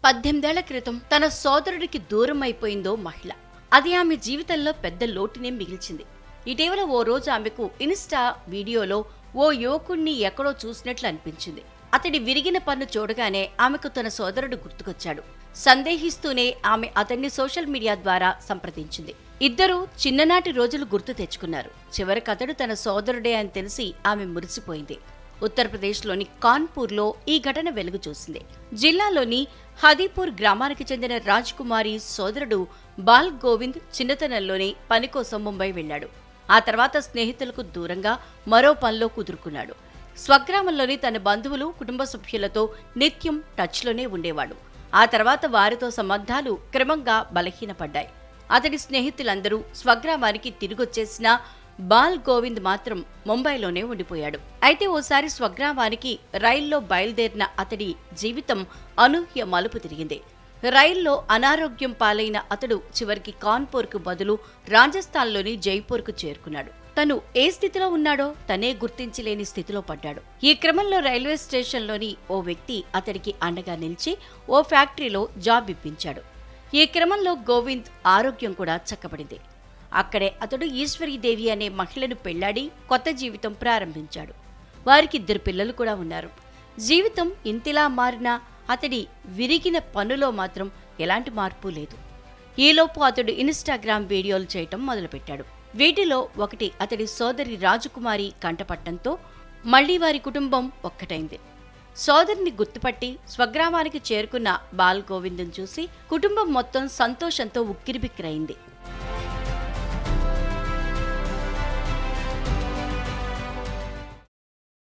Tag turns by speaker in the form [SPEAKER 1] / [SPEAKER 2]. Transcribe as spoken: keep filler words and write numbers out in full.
[SPEAKER 1] పద్దెనిమిదేళ్ల క్రితం తన సోదరుడికి దూరం అయిపోయిందో మహిళ. అది ఆమె జీవితంలో పెద్ద లోటునే మిగిల్చింది. ఇటీవల ఓ రోజు ఆమెకు ఇన్స్టా వీడియోలో ఓ యువకుణ్ణి ఎక్కడో చూసినట్లు అనిపించింది. అతడి విరిగిన పన్ను చూడగానే ఆమెకు తన సోదరుడు గుర్తుకొచ్చాడు. సందేహిస్తూనే ఆమె అతన్ని సోషల్ మీడియా ద్వారా సంప్రదించింది. ఇద్దరూ చిన్ననాటి రోజులు గుర్తు తెచ్చుకున్నారు. చివరికి అతడు తన సోదరుడే అని తెలిసి ఆమె మురిసిపోయింది. ఉత్తరప్రదేశ్లోని కాన్పూర్లో ఈ ఘటన వెలుగు చూసింది. జిల్లాలోని హదీపూర్ గ్రామానికి చెందిన రాజ్ కుమారి సోదరుడు బాల్ గోవింద్ చిన్నతనంలోనే పని కోసం ముంబై వెళ్లాడు. ఆ తర్వాత స్నేహితులకు దూరంగా మరో పనిలో కుదురుకున్నాడు. స్వగ్రామంలోని తన బంధువులు, కుటుంబ సభ్యులతో నిత్యం టచ్లోనే ఉండేవాడు. ఆ తర్వాత వారితో సంబంధాలు క్రమంగా బలహీనపడ్డాయి. అతడి స్నేహితులందరూ స్వగ్రామానికి తిరిగొచ్చేసినా బాల్ గోవింద్ మాత్రం ముంబైలోనే ఉండిపోయాడు. అయితే ఓసారి స్వగ్రామానికి రైల్లో బయలుదేరిన అతడి జీవితం అనూహ్య మలుపు తిరిగింది. రైల్లో అనారోగ్యం పాలైన అతడు చివరికి కాన్పూర్కు బదులు రాజస్థాన్లోని జైపూర్కు చేరుకున్నాడు. తను ఏ స్థితిలో ఉన్నాడో తనే గుర్తించలేని స్థితిలో పడ్డాడు. ఈ క్రమంలో రైల్వే స్టేషన్లోని ఓ వ్యక్తి అతడికి అండగా నిలిచి ఓ ఫ్యాక్టరీలో జాబ్ ఇప్పించాడు. ఈ క్రమంలో గోవింద్ ఆరోగ్యం కూడా చక్కబడింది. అక్కడే అతడు ఈశ్వరీదేవి అనే మహిళను పెళ్లాడి కొత్త జీవితం ప్రారంభించాడు. వారికి ఇద్దరు పిల్లలు కూడా ఉన్నారు. జీవితం ఇంతిలా మారినా అతడి విరిగిన పనులో మాత్రం ఎలాంటి మార్పు లేదు. ఈలోపు అతడు ఇన్స్టాగ్రామ్ వీడియోలు చేయటం మొదలుపెట్టాడు. వీటిలో ఒకటి అతడి సోదరి రాజకుమారి కంటపట్టంతో మళ్లీ వారి కుటుంబం ఒక్కటైంది. సోదరిని గుర్తుపట్టి స్వగ్రామానికి చేరుకున్న బాల్ గోవింద్ను చూసి కుటుంబం మొత్తం సంతోషంతో ఉక్కిరిబిక్కిరైంది.